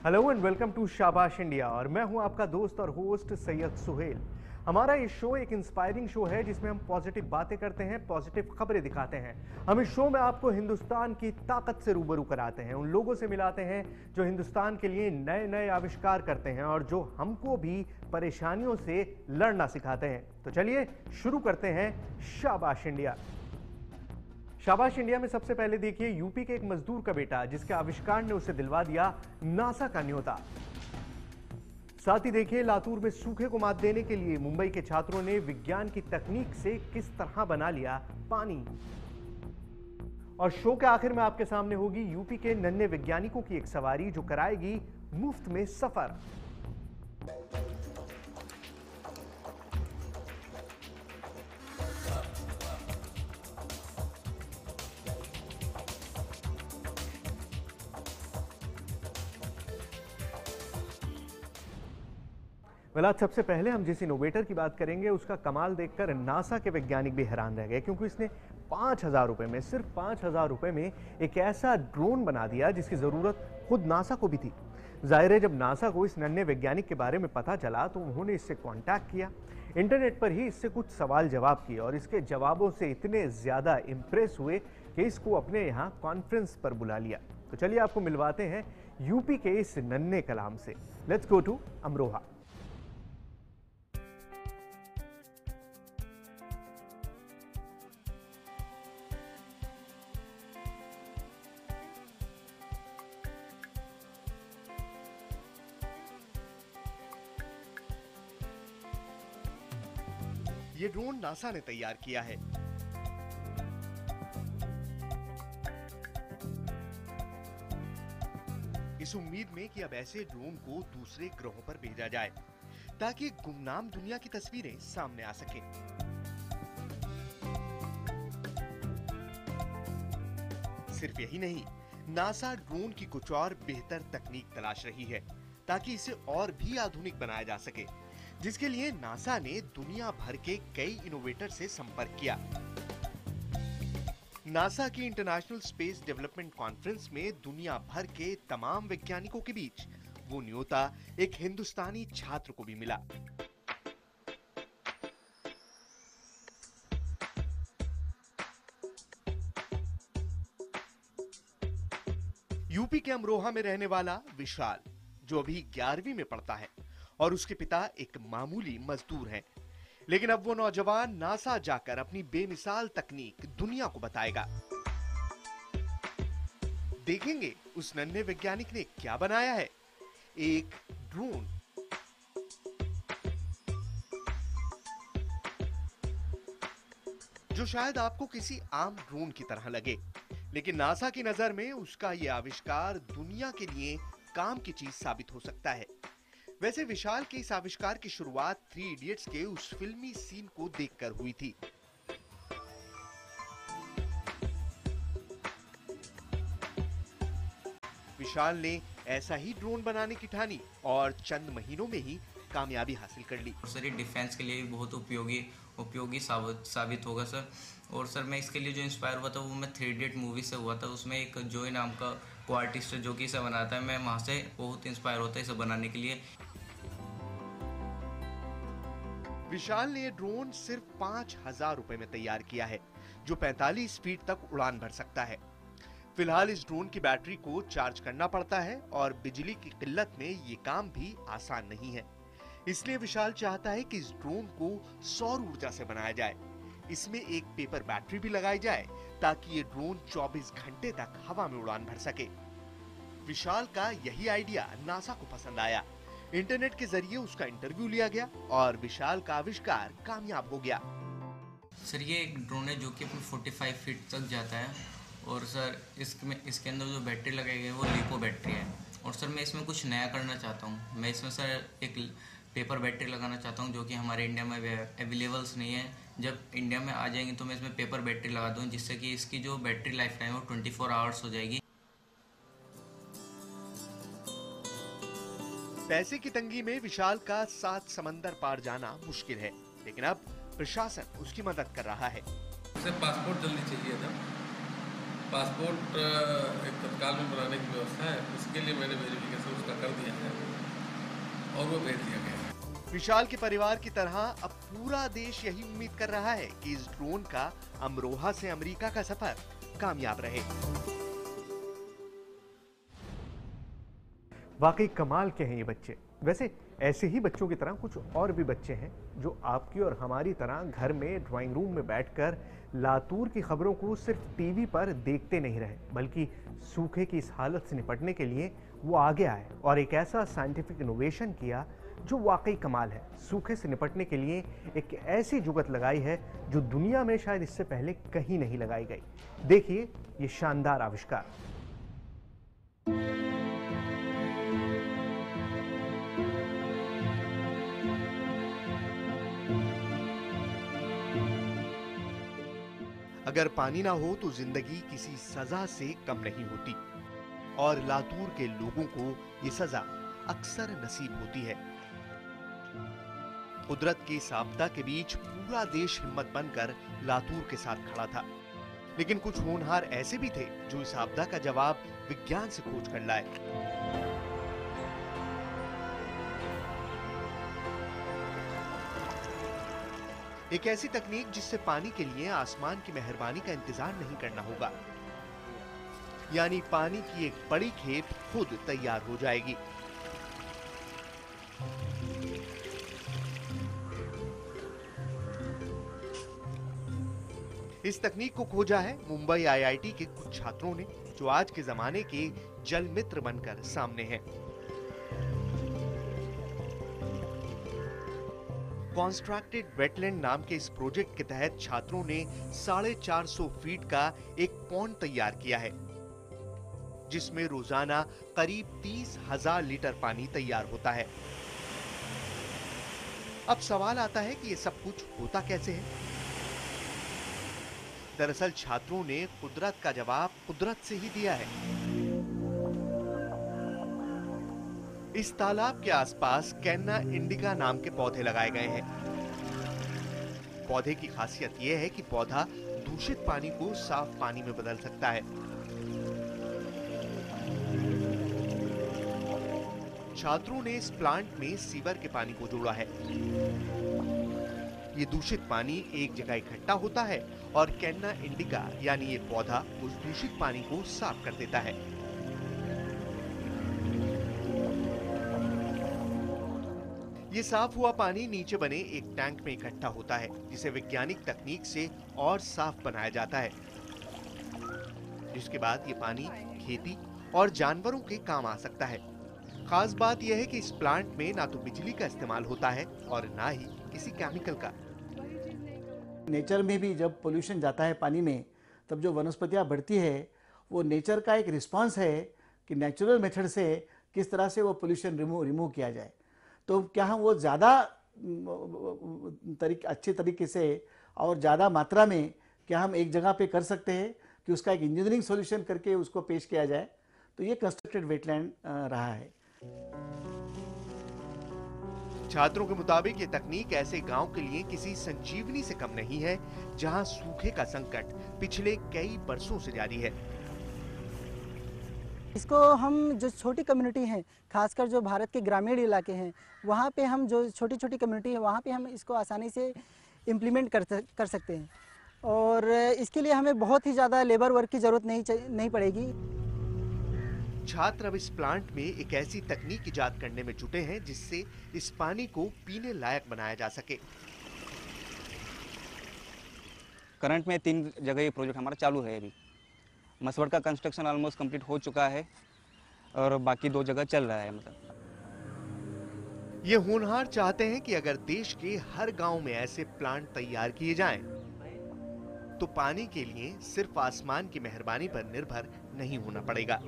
Hello and welcome to Shabash India और मैं हूं आपका दोस्त और होस्ट सैयद सुहेल। हमारा ये शो एक इंस्पायरिंग शो है जिसमें हम पॉजिटिव बातें करते हैं, पॉजिटिव खबरें दिखाते हैं। हम इस शो में आपको हिंदुस्तान की ताकत से रूबरू कराते हैं, उन लोगों से मिलाते हैं जो हिंदुस्तान के लिए नए नए आविष्कार करते हैं और जो हमको भी परेशानियों से लड़ना सिखाते हैं। तो चलिए शुरू करते हैं शाबाश इंडिया। शाबाश इंडिया में सबसे पहले देखिए यूपी के एक मजदूर का बेटा जिसके आविष्कार ने उसे दिलवा दिया नासा का न्योता। साथ ही देखिए लातूर में सूखे को मात देने के लिए मुंबई के छात्रों ने विज्ञान की तकनीक से किस तरह बना लिया पानी। और शो के आखिर में आपके सामने होगी यूपी के नन्हे वैज्ञानिकों की एक सवारी जो कराएगी मुफ्त में सफर। आज सबसे पहले हम जिस इनोवेटर की बात करेंगे उसका कमाल देखकर नासा के वैज्ञानिक भी हैरान रह गए, क्योंकि इसने 5,000 रुपए में, सिर्फ 5,000 रुपए में एक ऐसा ड्रोन बना दिया जिसकी जरूरत खुद नासा को भी थी। जाहिर है जब नासा को इस नन्हे वैज्ञानिक के बारे में पता चला तो उन्होंने इससे कांटेक्ट किया, इंटरनेट पर ही इससे कुछ सवाल जवाब किए और इसके जवाबों से इतने ज्यादा इंप्रेस हुए कि इसको अपने यहाँ कॉन्फ्रेंस पर बुला लिया। तो चलिए आपको मिलवाते हैं यूपी के इस नन्हे कलाम से। Let's go to Amroha. ये ड्रोन नासा ने तैयार किया है। इस उम्मीद में कि अब ऐसे ड्रोन को दूसरे ग्रहों पर भेजा जाए ताकि गुमनाम दुनिया की तस्वीरें सामने आ सकें। सिर्फ यही नहीं, नासा ड्रोन की कुछ और बेहतर तकनीक तलाश रही है ताकि इसे और भी आधुनिक बनाया जा सके, जिसके लिए नासा ने दुनिया भर के कई इनोवेटर से संपर्क किया। नासा की इंटरनेशनल स्पेस डेवलपमेंट कॉन्फ्रेंस में दुनिया भर के तमाम वैज्ञानिकों के बीच वो न्योता एक हिंदुस्तानी छात्र को भी मिला। यूपी के अमरोहा में रहने वाला विशाल, जो अभी 11वीं में पढ़ता है और उसके पिता एक मामूली मजदूर हैं, लेकिन अब वो नौजवान नासा जाकर अपनी बेमिसाल तकनीक दुनिया को बताएगा। देखेंगे उस नन्हे वैज्ञानिक ने क्या बनाया है, एक ड्रोन। जो शायद आपको किसी आम ड्रोन की तरह लगे, लेकिन नासा की नजर में उसका यह आविष्कार दुनिया के लिए काम की चीज साबित हो सकता है। वैसे विशाल के इस आविष्कार की शुरुआत 3 इडियट्स के उस फिल्मी सीन को देखकर हुई थी। विशाल ने ऐसा ही ड्रोन बनाने की ठानी और चंद महीनों में ही कामयाबी हासिल कर ली। सर ये डिफेंस के लिए भी बहुत उपयोगी साबित होगा सर। और सर मैं इसके लिए जो इंस्पायर हुआ था वो मैं 3 इडियट मूवी से हुआ था। उसमें एक जोई नाम का को आर्टिस्ट है जो कि इसे बनाता है, मैं वहाँ से बहुत इंस्पायर होता है इसे बनाने के लिए। विशाल ने ड्रोन सिर्फ 5,000 रुपए में तैयार किया है, जो 45 फीट तक उड़ान भर सकता है। फिलहाल इस ड्रोन की बैटरी को चार्ज करना पड़ता है और बिजली की किल्लत में ये काम भी आसान नहीं है। इसलिए विशाल चाहता है कि इस ड्रोन को सौर ऊर्जा से बनाया जाए। इसमें एक पेपर बैटरी भी लगाई जाए ताकि ये ड्रोन 24 घंटे तक हवा में उड़ान भर सके। विशाल का यही आइडिया नासा को पसंद आया। इंटरनेट के जरिए उसका इंटरव्यू लिया गया और विशाल का आविष्कार कामयाब हो गया। सर ये एक ड्रोन है जो कि 45 फीट तक जाता है और सर इसके अंदर जो बैटरी लगाई गई है वो लिपो बैटरी है। और सर मैं इसमें कुछ नया करना चाहता हूँ। मैं इसमें सर एक पेपर बैटरी लगाना चाहता हूँ जो कि हमारे इंडिया में अवेलेबल्स नहीं है। जब इंडिया में आ जाएंगे तो मैं इसमें पेपर बैटरी लगा दूँ जिससे कि इसकी जो बैटरी लाइफ टाइम है वो 24 आवर्स हो जाएगी। पैसे की तंगी में विशाल का 7 समंदर पार जाना मुश्किल है, लेकिन अब प्रशासन उसकी मदद कर रहा है। उसे पासपोर्ट जल्दी चाहिए था। पासपोर्ट एक तत्काल में बनाने की व्यवस्था है, इसके लिए मैंने वेरिफिकेशन उसका कर दिया है और वो भेज दिया गया है। विशाल के परिवार की तरह अब पूरा देश यही उम्मीद कर रहा है कि इस ड्रोन का अमरोहा से अमेरिका का सफर कामयाब रहे। वाकई कमाल के हैं ये बच्चे। वैसे ऐसे ही बच्चों की तरह कुछ और भी बच्चे हैं जो आपकी और हमारी तरह घर में ड्राइंग रूम में बैठकर लातूर की खबरों को सिर्फ टीवी पर देखते नहीं रहे, बल्कि सूखे की इस हालत से निपटने के लिए वो आगे आए और एक ऐसा साइंटिफिक इनोवेशन किया जो वाकई कमाल है। सूखे से निपटने के लिए एक ऐसी जुगत लगाई है जो दुनिया में शायद इससे पहले कहीं नहीं लगाई गई। देखिए ये शानदार आविष्कार। अगर पानी ना हो तो जिंदगी किसी सजा से कम नहीं होती और लातूर के लोगों को ये सजा अक्सर नसीब होती है। कुदरत की इस आपदा के बीच पूरा देश हिम्मत बनकर लातूर के साथ खड़ा था, लेकिन कुछ होनहार ऐसे भी थे जो इस आपदा का जवाब विज्ञान से खोज कर लाए। एक ऐसी तकनीक जिससे पानी के लिए आसमान की मेहरबानी का इंतजार नहीं करना होगा, यानी पानी की एक बड़ी खेप खुद तैयार हो जाएगी। इस तकनीक को खोजा है मुंबई आईआईटी के कुछ छात्रों ने, जो आज के जमाने के जल मित्र बनकर सामने हैं। कॉन्स्ट्रक्टेड वेटलैंड नाम के इस प्रोजेक्ट के तहत छात्रों ने 450 फीट का एक पॉन्ड तैयार किया है, जिसमें रोजाना करीब 30,000 लीटर पानी तैयार होता है। अब सवाल आता है कि ये सब कुछ होता कैसे है? दरअसल छात्रों ने कुदरत का जवाब कुदरत से ही दिया है। इस तालाब के आसपास कैन्ना इंडिका नाम के पौधे लगाए गए हैं। पौधे की खासियत यह है कि पौधा दूषित पानी को साफ पानी में बदल सकता है। छात्रों ने इस प्लांट में सीवर के पानी को जोड़ा है। ये दूषित पानी एक जगह इकट्ठा होता है और कैन्ना इंडिका यानी ये पौधा उस दूषित पानी को साफ कर देता है। ये साफ हुआ पानी नीचे बने एक टैंक में इकट्ठा होता है, जिसे वैज्ञानिक तकनीक से और साफ बनाया जाता है, जिसके बाद ये पानी खेती और जानवरों के काम आ सकता है। खास बात यह है कि इस प्लांट में ना तो बिजली का इस्तेमाल होता है और ना ही किसी केमिकल का। नेचर में भी जब पोल्यूशन जाता है पानी में, तब जो वनस्पतियाँ बढ़ती है वो नेचर का एक रिस्पांस है कि नेचुरल मेथड से किस तरह से वो पोल्यूशन रिमूव किया जाए। तो क्या हम वो ज़्यादा अच्छे तरीके से और ज़्यादा मात्रा में क्या हम एक जगह पे कर सकते हैं कि उसका एक इंजीनियरिंग सॉल्यूशन करके उसको पेश किया जाए। तो ये कंस्ट्रक्टेड वेटलैंड रहा है। छात्रों के मुताबिक ये तकनीक ऐसे गांव के लिए किसी संजीवनी से कम नहीं है, जहां सूखे का संकट पिछले कई बरसों से जारी है। इसको हम जो छोटी कम्युनिटी हैं, खासकर जो भारत के ग्रामीण इलाके हैं, वहाँ पे हम जो छोटी छोटी कम्युनिटी है वहाँ पे हम इसको आसानी से इम्प्लीमेंट कर सकते हैं और इसके लिए हमें बहुत ही ज़्यादा लेबर वर्क की ज़रूरत नहीं पड़ेगी। छात्र अब इस प्लांट में एक ऐसी तकनीक इजाद करने में जुटे हैं जिससे इस पानी को पीने लायक बनाया जा सके। करंट में 3 जगह ये प्रोजेक्ट हमारा चालू है। अभी मसवड़ का कंस्ट्रक्शन ऑलमोस्ट कंप्लीट हो चुका है और बाकी 2 जगह चल रहा है। मतलब ये होनहार चाहते हैं कि अगर देश के हर गांव में ऐसे प्लांट तैयार किए जाएं, तो पानी के लिए सिर्फ आसमान की मेहरबानी पर निर्भर नहीं होना पड़ेगा।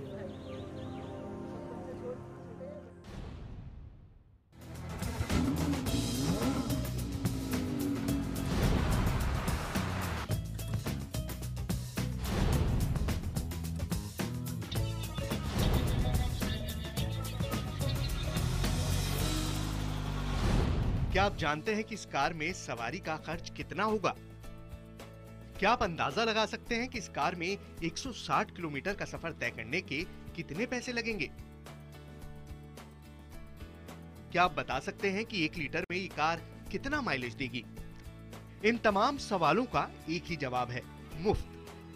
क्या आप जानते हैं कि इस कार में सवारी का खर्च कितना होगा? क्या आप अंदाजा लगा सकते हैं कि इस कार में 160 किलोमीटर का सफर तय करने के कितने पैसे लगेंगे? क्या आप बता सकते हैं कि 1 लीटर में ये कार कितना माइलेज देगी? इन तमाम सवालों का एक ही जवाब है, मुफ्त।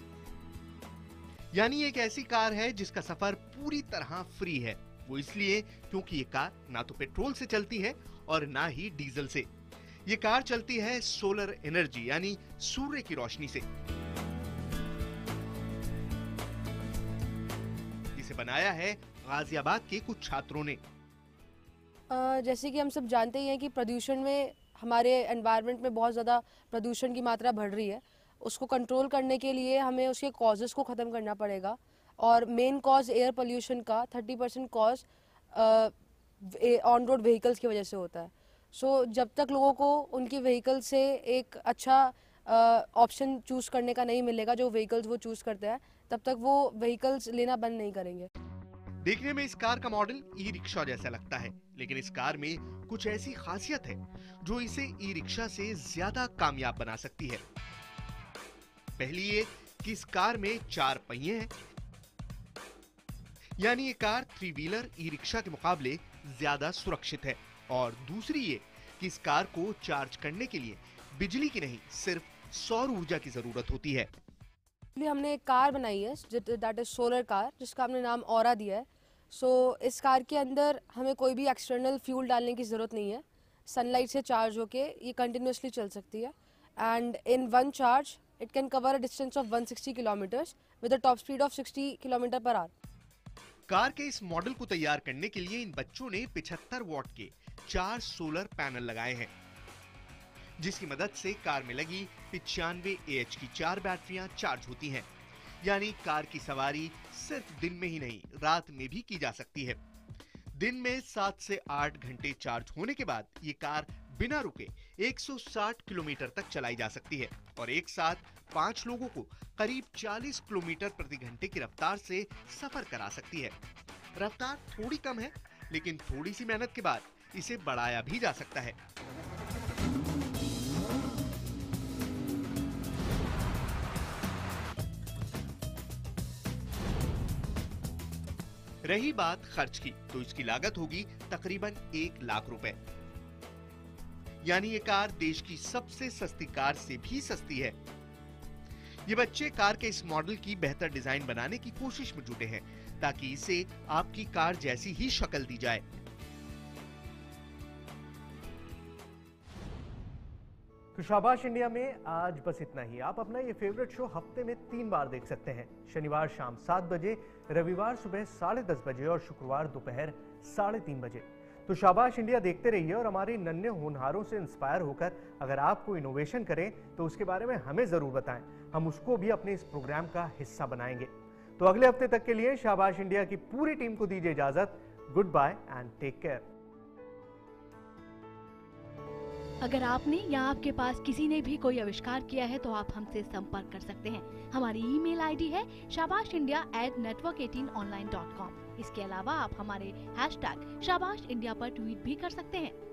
यानी एक ऐसी कार है जिसका सफर पूरी तरह फ्री है। वो इसलिए क्योंकि ये कार ना तो पेट्रोल से चलती है और ना ही डीजल से। ये कार चलती है सोलर एनर्जी यानी सूर्य की रोशनी से। इसे बनाया है गाजियाबाद के कुछ छात्रों ने। जैसे कि हम सब जानते ही हैं कि प्रदूषण में हमारे एनवायरनमेंट में बहुत ज़्यादा प्रदूषण की मात्रा बढ़ रही है। उसको कंट्रोल करने के लिए हमें उसके कॉजेज़ को ख़त्म करना पड़ेगा और मेन कॉज एयर पोल्यूशन का 30% कॉज ऑन रोड व्हीकल्स की वजह से होता है। सो जब तक लोगों को उनकी व्हीकल से एक अच्छा ऑप्शन चूज़ करने का नहीं मिलेगा, जो व्हीकल्स वो चूज़ करते हैं, तब तक वो व्हीकल्स लेना बंद नहीं करेंगे। देखने में इस कार का मॉडल ई रिक्शा जैसा लगता है, लेकिन इस कार में कुछ ऐसी खासियत है जो इसे ई रिक्शा से ज्यादा कामयाब बना सकती है। पहली ये कि इस कार में 4 पहिए हैं, यानी ये कार 3 व्हीलर ई रिक्शा के मुकाबले ज्यादा सुरक्षित है। और दूसरी ये कि इस कार को चार्ज करने के लिए बिजली की नहीं, सिर्फ सौर ऊर्जा की जरूरत होती है। हमने एक कार बनाई है दैट इज सोलर कार, जिसका हमने नाम ऑरा दिया है। सो इस कार के अंदर हमें कोई भी एक्सटर्नल फ्यूल डालने की ज़रूरत नहीं है। सनलाइट से चार्ज होके ये कंटिन्यूसली चल सकती है and in one charge it can cover a distance of 160 kilometres with a top speed of 60 kilometre per hour. Car के इस मॉडल को तैयार करने के लिए इन बच्चों ने 75 वॉट के 4 सोलर पैनल लगाए हैं, जिसकी मदद से कार में लगी 95 AH की 4 बैटरियां चार्ज होती हैं। यानी कार की सवारी सिर्फ दिन में ही नहीं, रात में भी की जा सकती है। दिन में 7 से 8 घंटे चार्ज होने के बाद ये कार बिना रुके 160 किलोमीटर तक चलाई जा सकती है और एक साथ 5 लोगों को करीब 40 किलोमीटर प्रति घंटे की रफ्तार से सफर करा सकती है। रफ्तार थोड़ी कम है, लेकिन थोड़ी सी मेहनत के बाद इसे बढ़ाया भी जा सकता है। रही बात खर्च की, तो इसकी लागत होगी तकरीबन 1 लाख रुपए। यानी ये कार देश की सबसे सस्ती कार से भी सस्ती है। ये बच्चे कार के इस मॉडल की बेहतर डिजाइन बनाने की कोशिश में जुटे हैं ताकि इसे आपकी कार जैसी ही शक्ल दी जाए। तो शाबाश इंडिया में आज बस इतना ही। आप अपना ये फेवरेट शो हफ्ते में 3 बार देख सकते हैं, शनिवार शाम 7 बजे, रविवार सुबह 10:30 बजे और शुक्रवार दोपहर 3:30 बजे। तो शाबाश इंडिया देखते रहिए और हमारे नन्हे होनहारों से इंस्पायर होकर अगर आप कोई इनोवेशन करें तो उसके बारे में हमें जरूर बताएं, हम उसको भी अपने इस प्रोग्राम का हिस्सा बनाएंगे। तो अगले हफ्ते तक के लिए शाबाश इंडिया की पूरी टीम को दीजिए इजाजत। Good bye and take care. अगर आपने या आपके पास किसी ने भी कोई आविष्कार किया है तो आप हमसे संपर्क कर सकते हैं। हमारी ईमेल आईडी है shabaashindia@network18online.com। इसके अलावा आप हमारे #शाबाश इंडिया पर ट्वीट भी कर सकते हैं।